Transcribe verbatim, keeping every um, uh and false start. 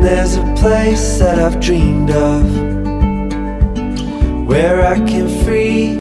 there's a place that I've dreamed of, where I can free